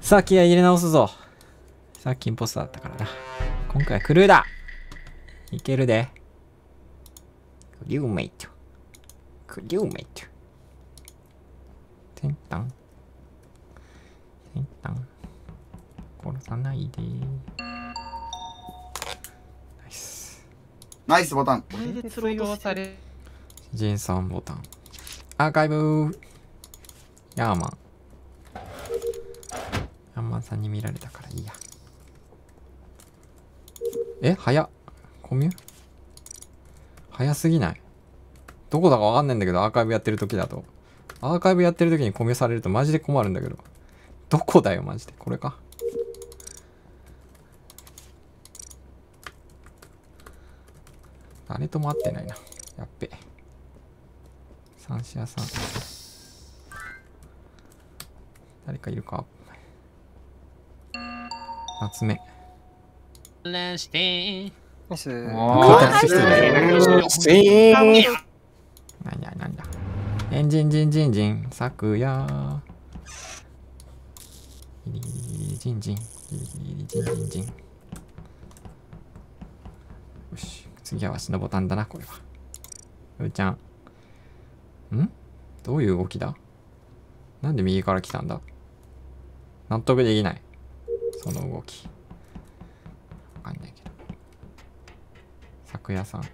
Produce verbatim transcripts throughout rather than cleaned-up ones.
さあ気合い入れ直すぞ。さっきインポスターだったからな。今回はクルーだ。いけるで。クリューメイト。クリューメイト。テンタン。テンタン。殺さないで。ナイス。 ナイスボタン。 通用され。 ジンさんボタン。アーカイブ。ヤーマン。ヤーマンさんに見られたからいいや。え、早っ。コミュ早すぎない？どこだかわかんないんだけど、アーカイブやってる時だと。アーカイブやってる時にコミュされるとマジで困るんだけど。どこだよ、マジで。これか。誰とも会ってないな。やっべ。三子屋さん。誰かいるか？夏目。 ランして。 ナイス。 なんやなんだ。エンジンジンジンジン、昨夜。ギリギリギリジンジン、ギリギリジンジンジン。よし、次はわしのボタンだな、これは。うーちゃん。ん？どういう動きだ？なんで右から来たんだ？納得できない。その動き。わかんないけど。昨夜さん。う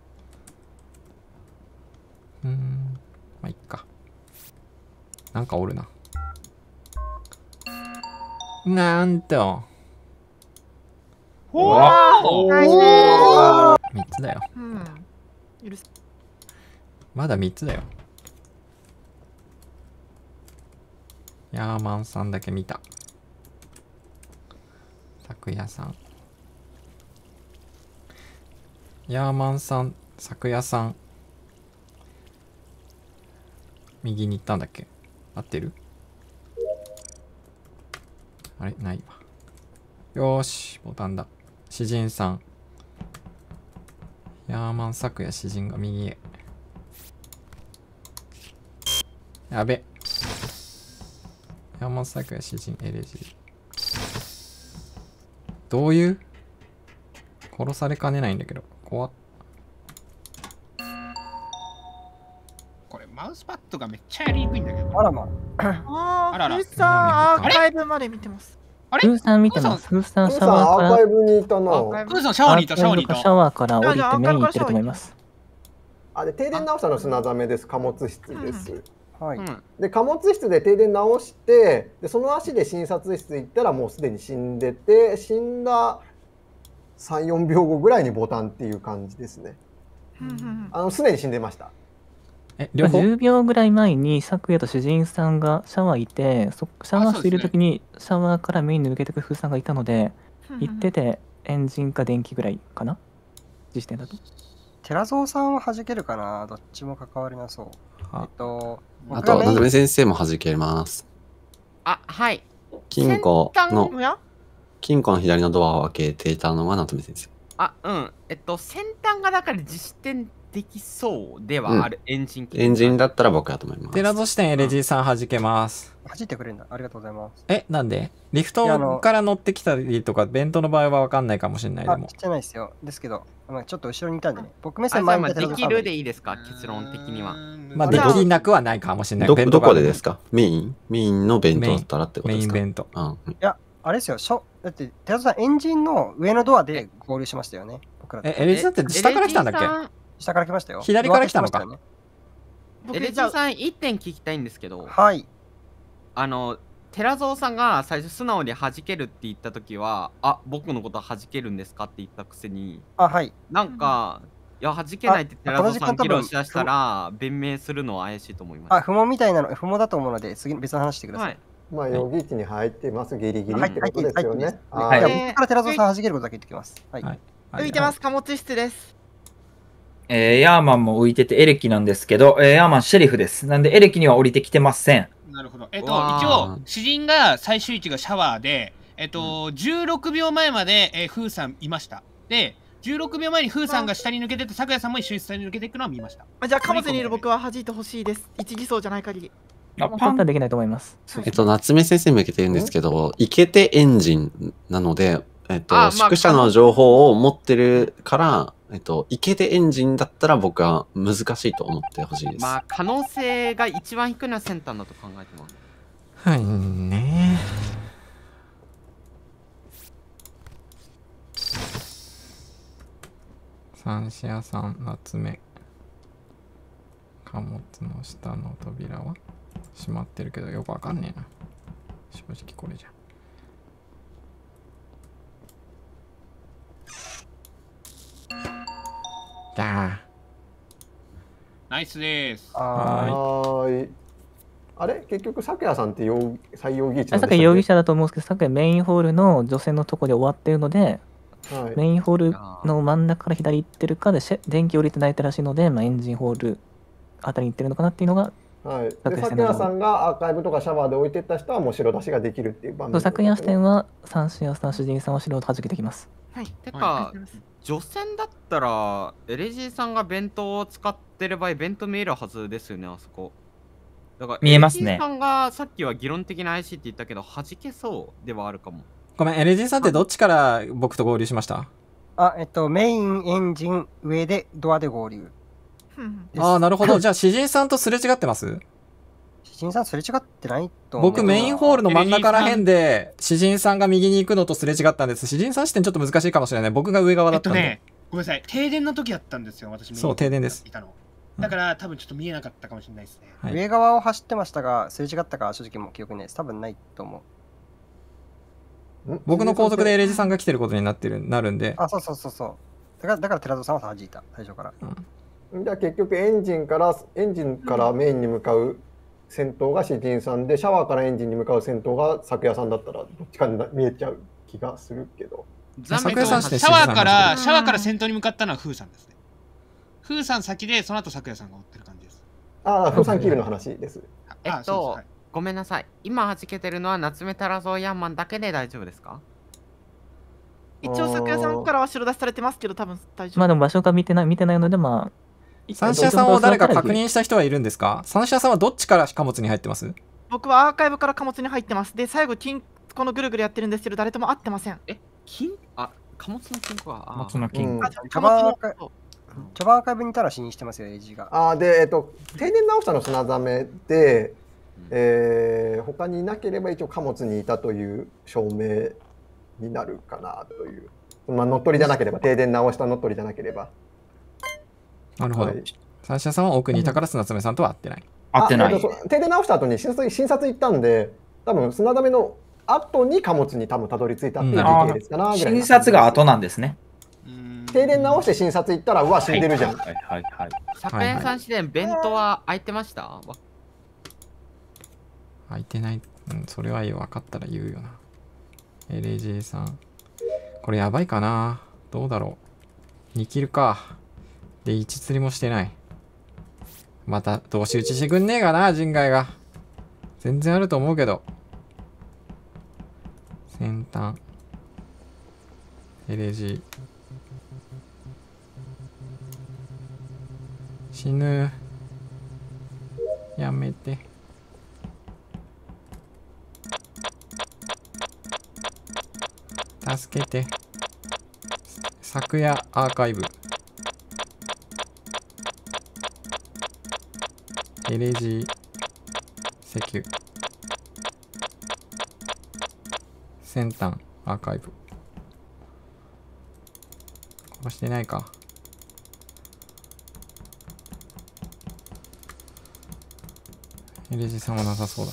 ーん。まあ、いっか。なんかおるな。なんと。 おお。 みっつだよ。 うん。許す。 まだみっつだよ。ヤーマンさんだけ見た。昨夜さん。ヤーマンさん、昨夜さん。右に行ったんだっけ？合ってる？あれないわ。よーし、ボタンだ。詩人さん。ヤーマン昨夜詩人が右へ。やべ。ヤーマン昨夜詩人エレジー。どういう？殺されかねないんだけど。怖っ。 これマウスパッドがめっちゃやりにくいんだけど。 あらま。 ああららあ、ふーさん、アーカイブまで見てます。 あれ？ ふーさん見てます。ふーさんシャさんワーから。 アーカイブにいたな。 クーさんシャワーにいた、シャワーにいた。 シャワーから降りてメイン行ってると思います。 あれ停電直したの砂ざめです。貨物室です。 はい。 で貨物室で停電直してでその足で診察室行ったらもうすでに死んでて死んださん、よんびょうごぐらいにボタンっていう感じですね。あのすでに死んでました。 え、両方じゅうびょうぐらい前に昨夜と主人さんがシャワーいて、そシャワーしている時にシャワーからメインに抜けてく風さんがいたので、行っててエンジンか電気ぐらいかな、時点だと。 寺蔵さんは弾けるかな、どっちも関わりなそう。えっと、 あと、なずめ先生も弾けます。 あ、はい。 金庫の、 や金庫の左のドアを開けていたのはなずめ先生。 あ、うん。えっと、先端がだから実点できそうではある、 うん、 エンジンエンジンだったら僕だと思います。 テラゾ視点エレジーさん弾けます。 弾いてくれるんだ。ありがとうございます。 え、なんでリフトから乗ってきたりとか、ベントの場合は分かんないかもしれないでも。 あ、してないですよ。ですけど、まあ、ちょっと後ろにいたんでね。僕目線前にいたできるでいいですか、結論的には。 まあ、できなくはないかもしれない。 ど、どこでですか？メインメインのベントだったらってことメですか？ インベント。 うん。 いや、あれですよ。しょだって、寺田さん、エンジンの上のドアで合流しましたよね。僕ら。 え、エレジーって下から来たんだっけ？ 下から来ましたよ。 左から来たのか。 エレジーさん、一点聞きたいんですけど。 はい。 あの、寺蔵さんが最初素直に弾けるって言ったときは、あ、僕のことは弾けるんですかって言ったくせに、 あ、はい。 なんか、いや、弾けないって寺蔵さん議論しだしたら、弁明するのは怪しいと思います。 あ、不問みたいなの、不問だと思うので、次別の話してください。 まあ、予備地に入ってます、ギリギリってことですよね。 はい。僕から寺蔵さん弾けることだけ言ってきます。はい。 浮いてます、貨物室です。 えー、ヤーマンも浮いててエレキなんですけど、えー、ヤーマンシェリフです。なんでエレキには降りてきてません。 なるほど。えっと、一応、詩人が最終位置がシャワーで、えっと、じゅうろくびょうまえまで、えー、フーさんいました。で、じゅうろくびょうまえにフーさんが下に抜けてて、咲夜さんも一緒に下に抜けていくのは見ました。 あ、じゃあ貨物にいる僕は弾いてほしいです。一偽装じゃない限り。 あ、 パパンンはできないと思います。 えっと、夏目先生向けて言うんですけど、イケテエンジンなので、えっと、 あまあ宿舎の情報を持ってるから、えっと、イケテエンジンだったら僕は難しいと思ってほしいです。 まあ可能性が一番低いのは先端だと考えてます。 はいね。三子屋さん、夏目。貨物の下の扉は閉まってるけどよくわかんねえな。正直これじゃ。だナイスです。 あははーい。あれ結局、咲夜さんって容採用技術さっき容疑者だと思うんですけど、さっきメインホールの女性のとこで終わってるので、 はい。 メインホールの真ん中から左行ってるかで、シェ電気降りてないらしいので、まあ、エンジンホールあたりに行ってるのかなっていうのが、 はい、で昨夜咲夜さんがアーカイブとかシャワーで置いてった人はもう白出しができるっていう場面そう昨夜視点はは三子屋さん、主人さんは白を弾けてきます。 はい。 てはかい、 除染だったらエレジーさんが弁当を使ってる場合弁当見えるはずですよね、あそこ。だから見えますねエレジーさんがさっきは議論的な アイシー って言ったけど弾けそうではあるかも。 ごめん、エレジーさんってどっちから僕と合流しましたあ、えっと、メインエンジン上でドアで合流です。 ああ、なるほど。じゃあ、詩人さんとすれ違ってます詩人さんすれ違ってないと思う。 僕、メインホールの真ん中ら辺で、詩人さんが右に行くのとすれ違ったんです。詩人さん視点ちょっと難しいかもしれない。僕が上側えだっんで。 ったとね、ごめんなさい、停電の時だったんですよ、私。 そう停電ですいたの。だから、多分ちょっと見えなかったかもしれないですね。 はい上側を走ってましたが、すれ違ったか正直もう記憶ないです。多分ないと思う。 僕の後続でエレジさんが来てることになってるなるんで、 あ、そうそうそうそう。だから、だから寺田さんは弾いた、最初から。 じゃあ結局エンジンからエンジンからメインに向かう戦闘が詩人さんで、シャワーからエンジンに向かう戦闘が咲夜さんだったらどっちかに見えちゃう気がするけど。 残念昨夜さん視点シャワーから、 うんシャワーから先頭に向かったのはフーさんですね。フーさん先で、その後咲夜さんが追ってる感じです。 ああ、風産キールの話です。 えっあそうと、 ですはいごめんなさい。今弾けてるのは夏目太郎ゾーヤンマンだけで大丈夫ですか？ 一応、昨夜さんからは白出しされてますけど、多分大丈夫。 まあでも場所が見てない見てないので、まあ、 三者さんを誰か確認した人はいるんですか？三者さんはどっちから貨物に入ってます？ 僕はアーカイブから貨物に入ってます。で、最後、金このぐるぐるやってるんですけど、誰とも会ってません。 え、金あ、貨物の金庫は。あ貨物の金うんあ、 序貨物の盤アーカイ序盤アーカイブにいたら死にしてますよ、エイジが。 ああ、で、えっと、停電直したの砂ざめで、えー、他にいなければ一応貨物にいたという証明になるかなという。まあ、乗っ取りじゃなければ、停電直した乗っ取りじゃなければ。 なるほどはい。 三者さんは奥にいたから砂爪さんとは会ってない。 合ってないあえっとそう停電直した後に診察診察行ったんで、多分砂だめの後に貨物に多分たどり着いたっていう時系列かなぐらいな感じ診察が後なんですね。 停電直して診察行ったら、うわ、死んでるじゃん。 はいはいはい。 昨夜さん視点、弁当は空いてました？わ開いてない。うん、それは分かったら言うよな。エレジーさん。これやばいかな？どうだろう。にキルか。で、いち釣りもしてない。また、同士打ちしてくんねえかな、人外が。全然あると思うけど。先端。エレジー。死ぬ。やめて。助けて。昨夜アーカイブ。エレジー石油。先端アーカイブ。殺してないか。エレジーさんはなさそうだ。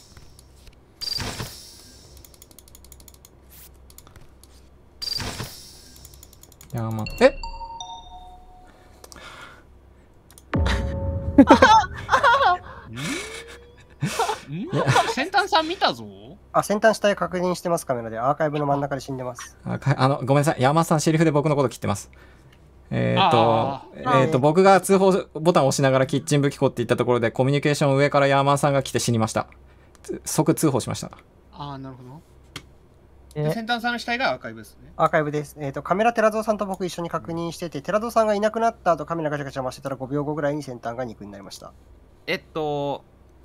ヤーマン。えん先端さん見たぞ。 あ、先端死体確認してます、カメラで。アーカイブの真ん中で死んでます。 あかあのごめんなさい、ヤーマンさん、シェリフで僕のこと切ってます。えっ、 あと、えっ、と、僕が通報ボタンを押しながらキッチン武器庫って言ったところで、コミュニケーション上からヤーマンさんが来て死にました。つ即通報しました。 ああ、なるほど。 えで先端さんの死体がアーカイブですね。 アーカイブです。えっ、と、カメラ寺蔵さんと僕一緒に確認してて、寺蔵さんがいなくなった後、カメラガチャガチャ回してたらごびょうごぐらいに先端が肉になりました。 えっと、え、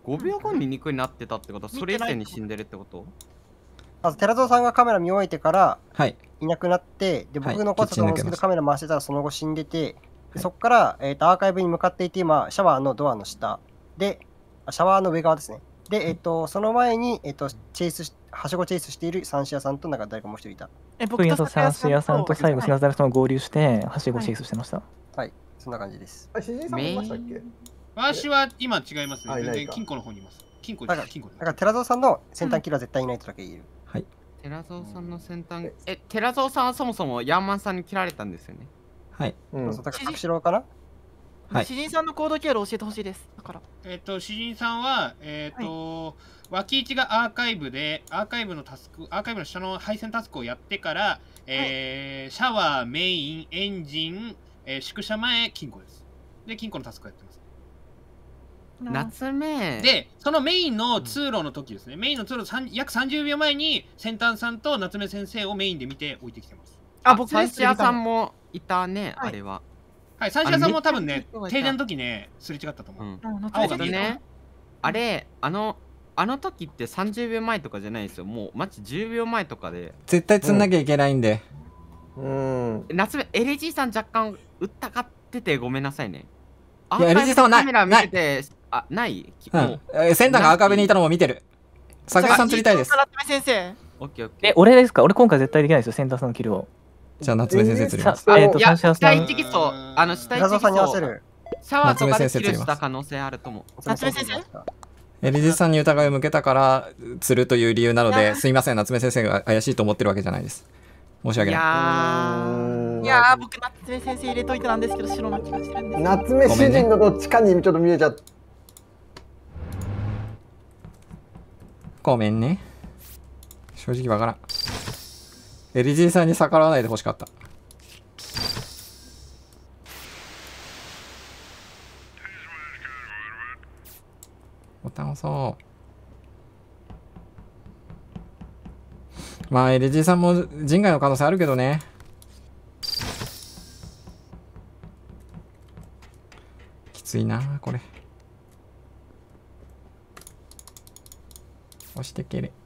ごびょうごに肉になってたってことは、それ以前に死んでるってこと？ まず寺蔵さんがカメラ見終えてからはい。 いなくなって、で、 はい僕残ったと思うんですけど、 キッチン抜けますカメラ回してたらその後死んでて、でそこから、えーとアーカイブに向かっていて、今、シャワーのドアの下で、あシャワーの上側ですね。で、えっ、と、その前に、えっ、と、チェイスし、はしごチェイスしているサンシアさんと、なんか誰かもう一人いた。 え、 僕とサンシアさんと最後、シナザルさんが合流して、はしごチェイスしてました。 はい、そんな感じです。 あ、詩人さんもいましたっけ？ 私は今違いますね。 あいないか全然金庫の方にいます。金庫だから、 金庫だから寺蔵さんの先端キルは絶対いないとだけ言える。 はい。 寺蔵さんの先端、え、寺蔵さんはそもそもヤーマンさんに切られたんですよね。 はい。 うんそうだから、隠しろかなはい詩人さんのコード経路教えてほしいです。だから。 えっと、詩人さんは、えっと、脇市がアーカイブで、アーカイブのタスク、アーカイブの下の配線タスクをやってから、えーシャワー、メイン、エンジン、えー宿舎前、金庫です。で、金庫のタスクをやってます。 夏目で、そのメインの通路の時ですね、メインの通路さん約さんじゅうびょうまえに、先端さんと夏目先生をメインで見て置いてきてます。 あ、 あ僕サンシアさんもいたね、 はいあれは。 はい、三者さんも多分ねあめっちゃ人がいた停電の時ね、すれ違ったと思う。 うん。 うん夏青が見えた目先生ね、あれ、あの、あの時ってさんじゅうびょうまえとかじゃないですよ。もうマジじゅうびょうまえとかで。 絶対釣んなきゃいけないんで。 うん。 夏目、エレジーさん若干打ったかっててごめんなさいね。 いやエレジーさんはないカメラ見てて、あ、ないもうん。え先端が赤部にいたのも見てる。桜井さん釣りたいです。 夏目先生。 オッケーオッケー。 え、俺ですか？俺今回絶対できないですよ、センターさんのキルを。 じゃあ夏目先生釣ります。 さえっと、 いや、 サンシアさん下一。キスト、あの、下一キス寺蔵さんに合わせト、 る。 シャワーとかで夏目先生キルした可能性あると思う。 夏目先生エレジーさんに疑いを向けたから釣るという理由なので、すいません、夏目先生が怪しいと思ってるわけじゃないです。申し訳いない。 やー、 いやー、僕、夏目先生入れといてなんですけど、白な気がしてるんです。 夏目詩人のどっちかにちょっと見えちゃった。 ごめんね。正直わからん。エレジーさんに逆らわないでほしかった。ボタン押そう。まあ、エレジーさんも人外の可能性あるけどね。きついな、これ。押してけれ。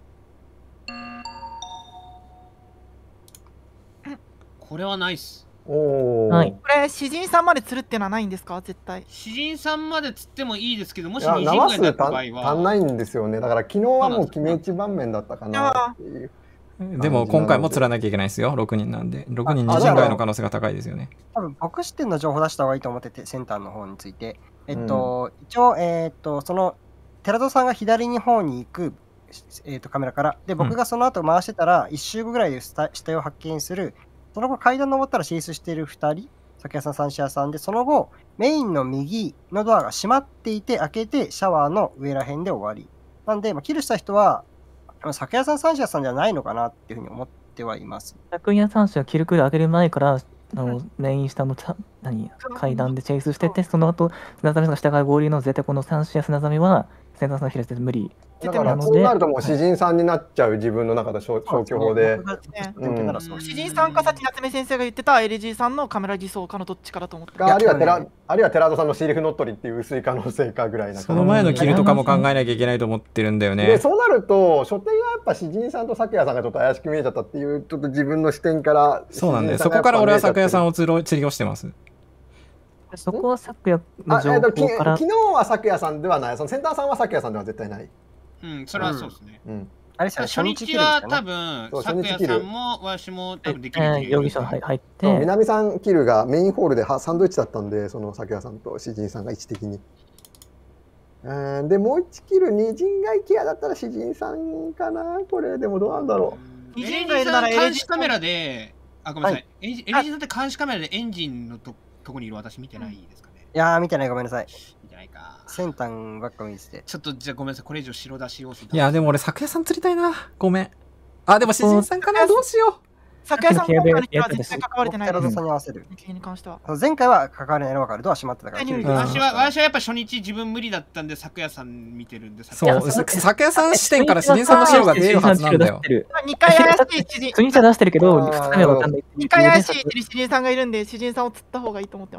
これはないっす。 おお。 はい。 これ、詩人さんまで釣るっていうのはないんですか絶対。 詩人さんまで釣ってもいいですけど、もしいや、 二人生数ぐらいだった場合足は。 んないんですよね。だから昨日はもう決め一番面だったかなっていう。 でも今回も釣らなきゃいけないですよ。ろくにんなんで。ろくにんにあ人外の可能性が高いですよね。 多分僕視点の情報出した方がいいと思ってて、センターの方について。えっと、一応、えっと、その、寺戸さんが左の方に行く、えっと、カメラから、で、僕がその後回してたら、一周後ぐらいで死体死体を発見する、その後階段登ったらシースしているふたり、酒屋さん、サンシアさんで、その後、メインの右のドアが閉まっていて、開けて、シャワーの上ら辺で終わり。なんで、まあ、キルした人は、酒屋さん、サンシアさんじゃないのかなっていうふうに思ってはいます。 昨夜三種はキルクル上げる前から、あのメイン下のた何階段でチェイスしてて、その後、砂ザメが下から合流の絶対この三種や砂ザメは、センターさん開いて無理。 だからそうなるともう詩人さんになっちゃう自分の中で消消去法で。 詩人さんかさっき夏目先生が言ってた エルジー さんのカメラ偽装かのどっちかだと思ってあるいは寺あるいは寺戸さんのシリフ乗っ取りっていう薄い可能性かぐらいな。 その前のキルとかも考えなきゃいけないと思ってるんだよね。 でそうなると書店はやっぱ詩人さんと咲夜さんがちょっと怪しく見えちゃったっていうちょっと自分の視点からそうなんでそこから俺は咲夜さんを釣り釣りをしてます。 そこは咲夜の情報から、 昨日は咲夜さんではない、そのセンターさんは咲夜さんでは絶対ない。 うん、それはそうですね。 うんあれです初日は多分、咲夜さんも私も多分できる容疑者入って、 南さんキルがメインホールでサンドイッチだったんで、その咲夜さんと詩人さんが位置的に。うんで、もういちキル、二陣外ケアだったら詩人さんかな、これ、でもどうなんだろう。エレジーさん監視カメラで、あ、ごめんなさい。エレジーさんって監視カメラでエンジンのととこにいる私見てないですかね。 いやー、見てない、ごめんなさい。 見てないか。 先端ばっか見てて。 ちょっとじゃあごめんなさい、これ以上白出し要素。 いや、でも俺、咲夜さん釣りたいな。ごめん。あ、でも詩人さんかな、どうしよう。 咲夜さんも今回のキルは絶対関われてない寺戸さんに合わせる。 に関しては前回は関われないの分かる。ドア閉まってたから。 私は私はやっぱ初日自分無理だったんで、咲夜さん見てるんで。 そう、咲夜さん視点から詩人さんの白が出るはずなんだよ。 にかい怪しい詩人。 初日は出してるけど、ふつかめは分かんない。 にかい怪しい詩人さんがいるんで、詩人さんを釣った方がいいと思ってます。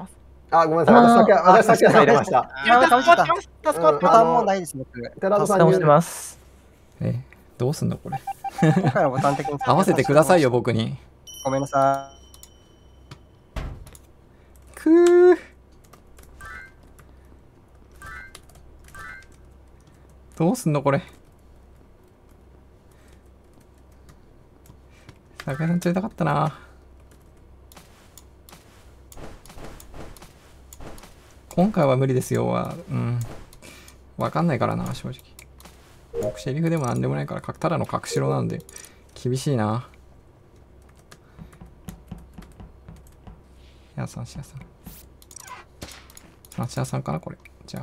あ、ごめんなさい。私さっき、私さっき入れました。 いや、助かってます。助かってボます。 タンもないです、僕。 寺田さんにタスクをしてます。 え、どうすんのこれ。 今回のボタン的に合わせてくださいよ、僕に。 ごめんなさくー。どうすんのこれ。酒屋さん釣りたかったな。今回は無理ですよは、うん。わかんないからな、正直。僕、シェリフでもなんでもないから、ただの隠しろなんで、厳しいな。いや、三品さん。三品さんかなこれ。じゃあ。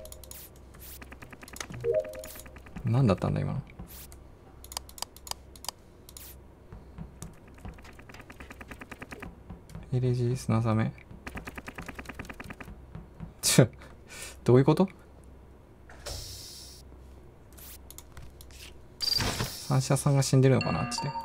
何だったんだ、今の。エレジー砂ザメ。ちょ、どういうこと？三者さんが死んでるのかなあっちで。 い。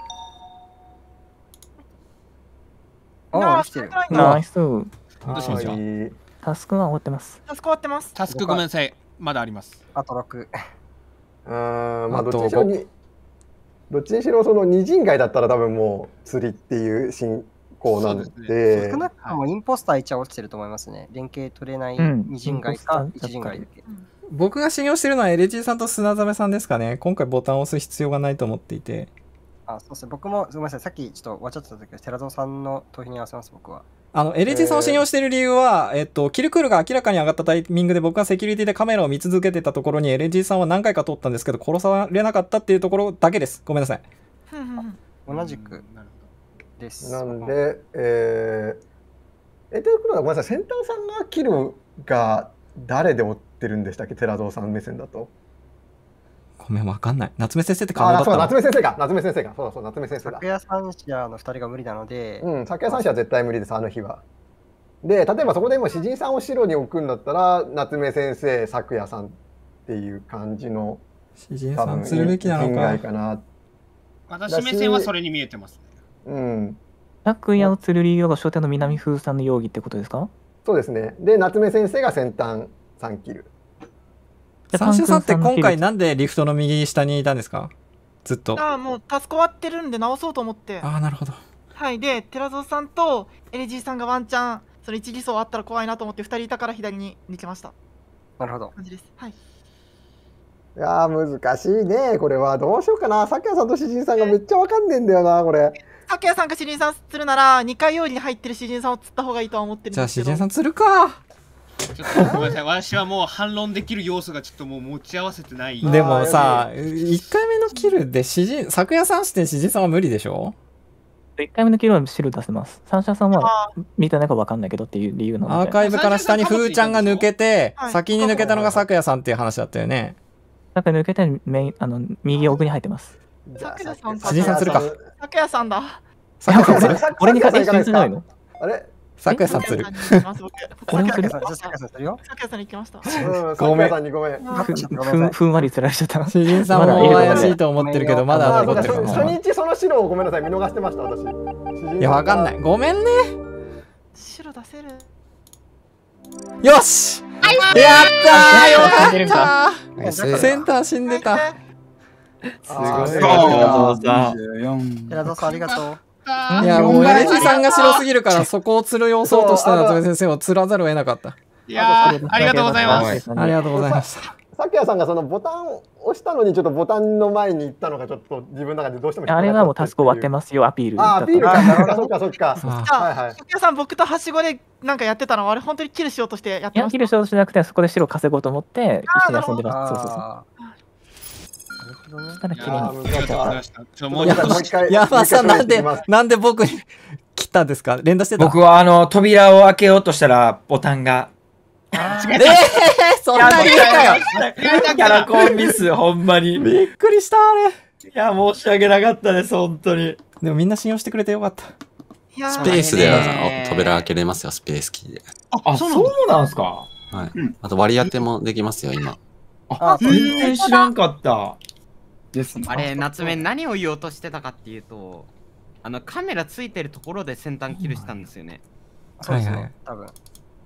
ああ、生きてる。 ナイス。 どうしました？ はいタスクは終わってます。 助かってます。 タスクごめんなさい。まだあります。 あとろく。 うーん、まああとどっちにしろに、どっちにしろその二陣街だったら多分もう釣りっていう進行なんそうで、 少なくともインポスターいちは落ちてると思いますね。連携取れないうん二陣街か一陣街だけ。 僕が信用してるのはエレジーさんと砂ザメさんですかね。今回ボタンを押す必要がないと思っていて。 あ、そうですね。僕も、すみません。さっきちょっと終わっちゃってた時は、寺蔵さんの投票に合わせます、僕は。 あの、エレジーさんを信用している理由は、えっと、キルクールが明らかに上がったタイミングで僕がセキュリティでカメラを見続けてたところにエレジーさんは何回か通ったんですけど、殺されなかったっていうところだけです。ごめんなさい。 ふんふんふん同じくなるです。 なんで、えー、え、ということはごめんなさい、センターさんがキルが誰で追ってるんでしたっけ、寺蔵さん目線だと。 ごめん、わかんない。夏目先生って可能だあ、そう、 ったの？ 夏目先生か、夏目先生か、そうだそう、夏目先生だ昨。夜三社のふたりが無理なので、 うん、酒屋三社は絶対無理です、あの日は。で、例えばそこでも詩人さんを白に置くんだったら、夏目先生、昨夜さんっていう感じの、 詩人さん多分釣るべきなの人外か。 かな。 私目線はそれに見えてますね。 うん、 昨夜を釣る理由が商店の南風さんの容疑ってことですか？ そうですね。で、夏目先生が先端さんキル。 三種さんって今回ななんでリフトの右下にいたんですか？ずっと。あああ、もうタスク終わってるんで直そうと思って。 あー、なるほど。 はい。で、寺蔵さんと エルジー さんがワンチャン、その一理想あったら怖いなと思ってふたりいたから左に抜けました。 なるほど。 感じです。はい。 いやー、難しいね、これは。どうしようかな。酒屋さんと詩人さんがめっちゃわかんねえんだよな、これ。 竹谷さんが詩人さん釣るならにかい用意に入ってる詩人さんを釣った方がいいとは思ってるんじゃあ、 ですけど。 詩人さん釣るか。 ちょっとごめんなさい。私はもう反論できる要素がちょっともう持ち合わせてない。 でもさ、いっかいめのキルで詩人、昨夜さんして詩人さんは無理でしょ？ いっかいめのキルは白出せます。三者さんは見てないか分かんないけどっていう理由なので。 アーカイブから下にふーちゃんが抜けて、 はい先に抜けたのが昨夜さんっていう話だったよね。 なんか抜けてメインあの右奥に入ってます。 じゃあ酒屋さん詩人さん釣るか。 竹谷さんだ。 昨夜さん釣る。 俺に勝手に信酒屋さん行かないですかじないの？ あれ昨夜さん釣る。 俺も釣る酒屋さん、じゃあ酒屋さんするよ。 竹谷さんに行きました。 うん、 ごめん酒屋さんにごめん。 ふちょっとごめんふなさいんふんわり釣られちゃった。 詩人さんも怪しいと思ってるけど、まだあー、そうか、 残ってるかも。 初日その白をごめんなさい、見逃してました、私。 いや、わかんない。ごめんね。 白出せる。 よしやったーよかったナイスーセンター死んでた。 すごい。 そう寺蔵さんありがとう。 いや、もうエレジさんが白すぎるから、そこを釣る要素として夏目先生を釣らざるを得なかった。 いやー、ありがとうございます。 ありがとうございました。 酒屋さんがそのボタンを押したのにちょっとボタンの前に行ったのがちょっと自分の中でどうしても引っかかっちゃってあれはもうタスク終わってますよアピールだあー、 ったアピールか。そっかそっかそっか。 あはいはい。 竹谷さん、僕とはしごでなんかやってたのは、あれ本当にキルしようとしてやっいやてました。 キルしようとしなくてそこで白稼ごうと思って一緒に遊んでます。そうそうそう。 あーなるほどねそしたらいや綺麗にーありがとうございました。ちょもうもうちょっと一回山さん、なんでもう一回、 なんで僕に切ったんですか？連打してた。 僕はあの、扉を開けようとしたら、ボタンが。 えー、そんなに言うかよ。 キャラコンミス、ほんまに。いびっくりした、あれ。 や、申し訳なかったです、本当に。 でもみんな信用してくれてよかった。 いやースペースではねー扉開けれますよ、スペースキーで。 あ、そうなんすか。 はいうん。 あと割り当てもできますよ、今。 あ全然知らんかった。 ですね。 あれ、夏目何を言おうとしてたかっていうと、あのカメラついてるところで先端キルしたんですよね。 そうですはいはいね、多分。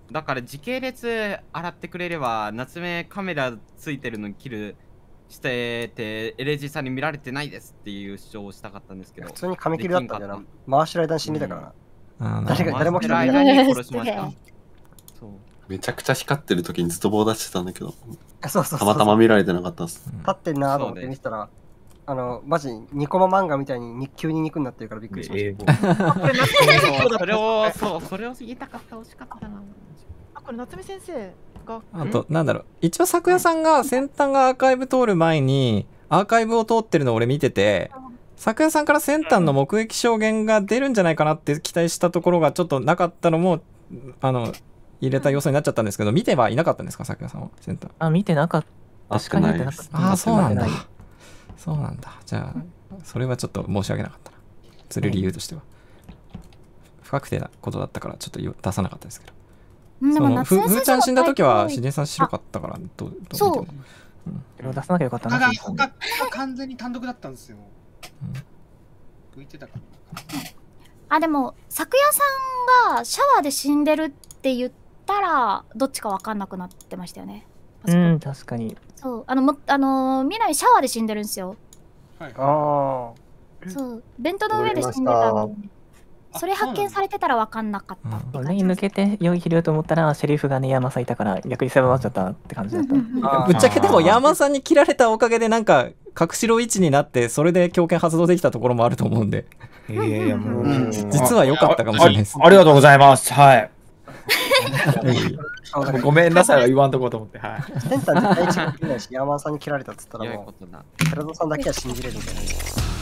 だから時系列洗ってくれれば、夏目カメラついてるのにキルしてて、エレジーさんに見られてないですっていう主張をしたかったんですけど。 普通に紙切りだったんだよな。回してる間に死んでたからな。 あー誰が誰も来てない回してる間に殺しました。そう。 めちゃくちゃ光ってる時にずっと棒出してたんだけど、 あそうそうそうたまたま見られてなかったっす。 立ってんなと思って見てたら、あの、マジ、ニコマ漫画みたいにに急に肉になってるからびっくりしましそうそれを、そう、それを言いたかった、惜しかったな。 あ、これ夏目先生が。 あと、なんだろう。一応、咲夜さんが先端がアーカイブ通る前に、アーカイブを通ってるのを俺見てて、咲夜さんから先端の目撃証言が出るんじゃないかなって期待したところがちょっとなかったのも、あの、入れた要素になっちゃったんですけど、見てはいなかったんですか、咲夜さんは、先端。 あ、見てなかった。確かに見てなかった。 ああ、そうなんだ見てない。 そうなんだ。じゃあ、それはちょっと申し訳なかったな。釣る理由としては。不確定なことだったから、ちょっと言う出さなかったですけど。 うんでもそのふ夏目先生ふーちゃん死んだ時は、 のしじんさん白かったから、どう、どう見てもそう出さなきゃよかったな。 他が、 しんさん他が完全に単独だったんですよ。浮いてたから。 あ、でも、咲夜さんがシャワーで死んでるって言ったら、どっちか分かんなくなってましたよね。 うん、確かに。 そう、あの、もあのー、みなみシャワーで死んでるんですよ。 はい。 あそう、ベントの上で死んでたのに。それ発見されてたら分かんなかったってレイン抜けてよいひると思ったら、シェリフがね、山さんいたから、逆に狭まっちゃったって感じだった。 あ。 ぶっちゃけでもヤーマンさんに切られたおかげでなんか隠しろ位置になってそれで強権発動できたところもあると思うんでいやいや、もう。 うん実は良かったかもしれないです。 あありがとうございます。はい。 あ、だからごめんなさいは言わんとこうと思って。はい。 センター絶対一番切れないし、ヤーマンさんに切られたっつったらもう、 良いことだ。 寺田さんだけは信じれるみたいな。